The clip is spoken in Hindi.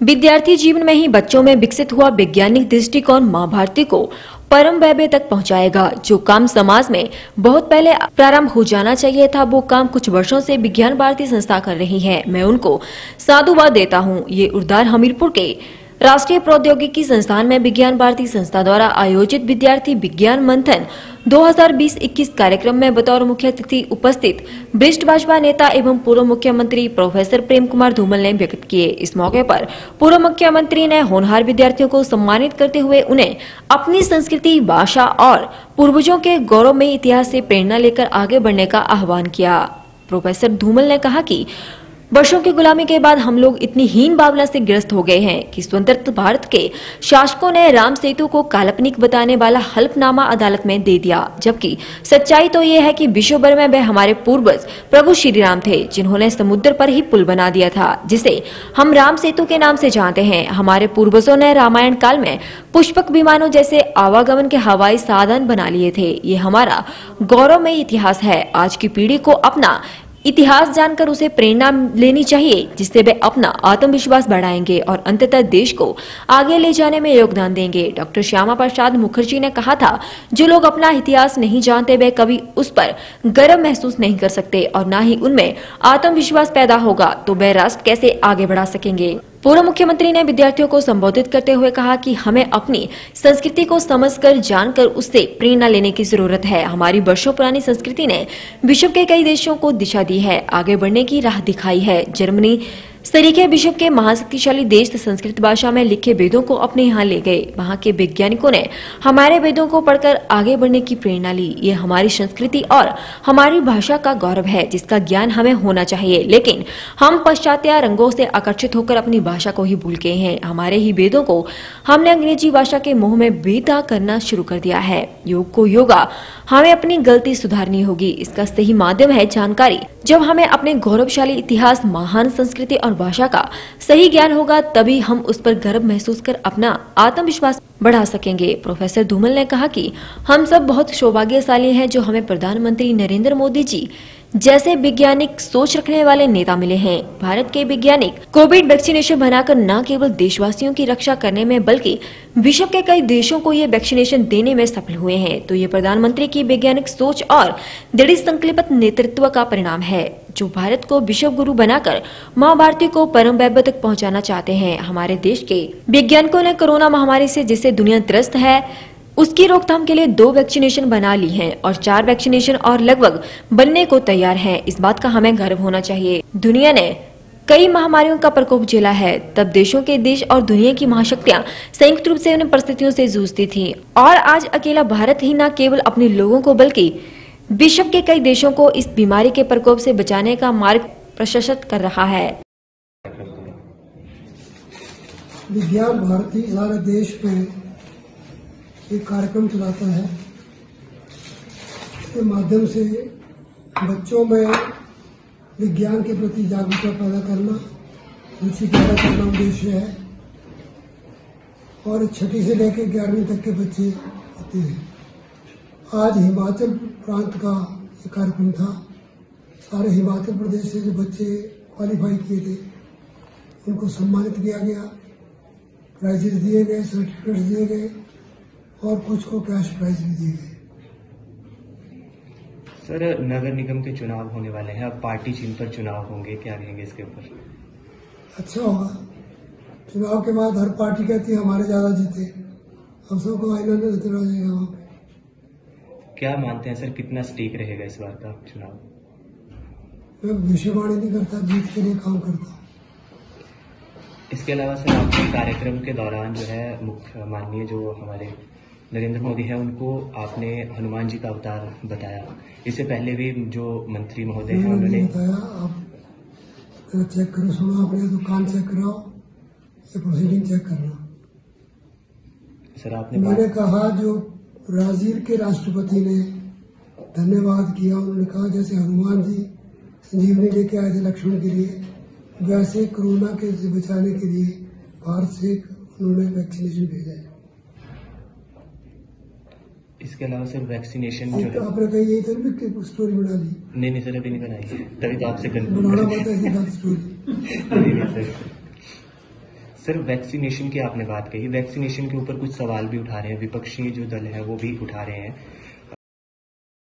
विद्यार्थी जीवन में ही बच्चों में विकसित हुआ वैज्ञानिक दृष्टिकोण माँ भारती को परम वैभव तक पहुंचाएगा। जो काम समाज में बहुत पहले प्रारंभ हो जाना चाहिए था, वो काम कुछ वर्षों से विज्ञान भारती संस्था कर रही है। मैं उनको साधुवाद देता हूँ। ये उद्गार हमीरपुर के राष्ट्रीय प्रौद्योगिकी संस्थान में विज्ञान भारती संस्था द्वारा आयोजित विद्यार्थी विज्ञान मंथन 2020-21 कार्यक्रम में बतौर मुख्य अतिथि उपस्थित वरिष्ठ भाजपा नेता एवं पूर्व मुख्यमंत्री प्रोफेसर प्रेम कुमार धूमल ने व्यक्त किए। इस मौके पर पूर्व मुख्यमंत्री ने होनहार विद्यार्थियों को सम्मानित करते हुए उन्हें अपनी संस्कृति, भाषा और पूर्वजों के गौरवमयी इतिहास से प्रेरणा लेकर आगे बढ़ने का आह्वान किया। प्रोफेसर धूमल ने कहा कि वर्षों की गुलामी के बाद हम लोग इतनी हीन भावना से ग्रस्त हो गए हैं कि स्वतंत्र भारत के शासकों ने राम सेतु को काल्पनिक बताने वाला हल्फनामा अदालत में दे दिया, जबकि सच्चाई तो ये है कि विश्व भर में वह हमारे पूर्वज प्रभु श्री राम थे, जिन्होंने समुद्र पर ही पुल बना दिया था, जिसे हम राम सेतु के नाम से जानते हैं। हमारे पूर्वजों ने रामायण काल में पुष्पक विमानों जैसे आवागमन के हवाई साधन बना लिए थे। ये हमारा गौरवमयी इतिहास है। आज की पीढ़ी को अपना इतिहास जानकर उसे प्रेरणा लेनी चाहिए, जिससे वे अपना आत्मविश्वास बढ़ाएंगे और अंततः देश को आगे ले जाने में योगदान देंगे। डॉक्टर श्यामा प्रसाद मुखर्जी ने कहा था, जो लोग अपना इतिहास नहीं जानते वे कभी उस पर गर्व महसूस नहीं कर सकते और न ही उनमें आत्मविश्वास पैदा होगा तो वे राष्ट्र कैसे आगे बढ़ा सकेंगे। पूर्व मुख्यमंत्री ने विद्यार्थियों को संबोधित करते हुए कहा कि हमें अपनी संस्कृति को समझकर, जानकर उससे प्रेरणा लेने की जरूरत है। हमारी वर्षों पुरानी संस्कृति ने विश्व के कई देशों को दिशा दी है, आगे बढ़ने की राह दिखाई है। जर्मनी सरीखे विश्व के महाशक्तिशाली देश संस्कृत भाषा में लिखे वेदों को अपने यहाँ ले गए। वहाँ के वैज्ञानिकों ने हमारे वेदों को पढ़कर आगे बढ़ने की प्रेरणा ली। ये हमारी संस्कृति और हमारी भाषा का गौरव है, जिसका ज्ञान हमें होना चाहिए, लेकिन हम पाश्चात्य रंगों से आकर्षित होकर अपनी भाषा को ही भूल गए हैं। हमारे ही वेदों को हमने अंग्रेजी भाषा के मोह में बेदा करना शुरू कर दिया है। योग को योगा, हमें अपनी गलती सुधारनी होगी। इसका सही माध्यम है जानकारी। जब हमें अपने गौरवशाली इतिहास, महान संस्कृति और भाषा का सही ज्ञान होगा, तभी हम उस पर गर्व महसूस कर अपना आत्मविश्वास बढ़ा सकेंगे। प्रोफेसर धूमल ने कहा कि हम सब बहुत सौभाग्यशाली हैं जो हमें प्रधानमंत्री नरेंद्र मोदी जी जैसे वैज्ञानिक सोच रखने वाले नेता मिले हैं। भारत के वैज्ञानिक कोविड वैक्सीनेशन बनाकर न केवल देशवासियों की रक्षा करने में बल्कि विश्व के कई देशों को ये वैक्सीनेशन देने में सफल हुए हैं। तो ये प्रधानमंत्री की वैज्ञानिक सोच और दृढ़ संकल्पित नेतृत्व का परिणाम है, जो भारत को विश्व गुरु बनाकर माँ भारती को परम वैभव तक पहुँचाना चाहते हैं। हमारे देश के वैज्ञानिकों ने कोरोना महामारी से जिससे दुनिया त्रस्त है, उसकी रोकथाम के लिए 2 वैक्सीनेशन बना ली हैं और 4 वैक्सीनेशन और लगभग बनने को तैयार हैं। इस बात का हमें गर्व होना चाहिए। दुनिया ने कई महामारियों का प्रकोप झेला है, तब देशों के देश और दुनिया की महाशक्तियां संयुक्त रूप से उन परिस्थितियों से जूझती थीं और आज अकेला भारत ही न केवल अपने लोगों को बल्कि विश्व के कई देशों को इस बीमारी के प्रकोप से बचाने का मार्ग प्रशस्त कर रहा है। विज्ञान भारती सारे देश में एक कार्यक्रम चलाता है। इसके माध्यम से बच्चों में विज्ञान के प्रति जागरूकता पैदा करना, रुचि पैदा करना उद्देश्य है और 6वीं से लेकर 11वीं तक के बच्चे आते हैं। आज हिमाचल प्रांत का ये कार्यक्रम था। सारे हिमाचल प्रदेश से जो बच्चे क्वालिफाई किए थे उनको सम्मानित किया गया, प्राइजेस दिए गए, सर्टिफिकेट्स दिए गए और कुछ को कैश प्राइज भी दिए गए। सर, नगर निगम के चुनाव होने वाले हैं, अब पार्टी चिन्ह पर चुनाव होंगे, क्या कहेंगे इसके ऊपर? अच्छा होगा। चुनाव के बाद हर पार्टी कहती है हमारे ज्यादा जीते, हम सबको आईना में नजर आ जाएगा वहाँ पे। क्या मानते हैं सर, कितना स्टेक रहेगा इस बार का चुनाव? मैं भविष्यवाणी नहीं करता, जीत के लिए काम करता। इसके अलावा सर, आपके कार्यक्रम के दौरान जो है मुख्य माननीय जो हमारे नरेंद्र मोदी है, उनको आपने हनुमान जी का अवतार बताया। इससे पहले भी जो मंत्री महोदय हैं उन्होंने बताया। आप चेक करो, सुनो, आपने दुकान चेक कराओ, ये प्रोसीडिंग चेक करना। सर, आपने मैंने कहा जो ब्राजील के राष्ट्रपति ने धन्यवाद किया, उन्होंने कहा जैसे हनुमान जी संजीवनी लेके आए थे लक्ष्मण के लिए, वैसे कोरोना के से बचाने के लिए भारत से उन्होंने वैक्सीनेशन भेजा है। इसके अलावा सर, वैक्सीनेशन जो है आपने कही यही तो स्टोरी बना ली? नहीं सर, अभी नहीं बनाई, तभी तो आपसे बनाना पड़ता है स्टोरी। सर वैक्सीनेशन की आपने बात कही, वैक्सीनेशन के ऊपर कुछ सवाल भी उठा रहे हैं, विपक्षी जो दल है वो भी उठा रहे हैं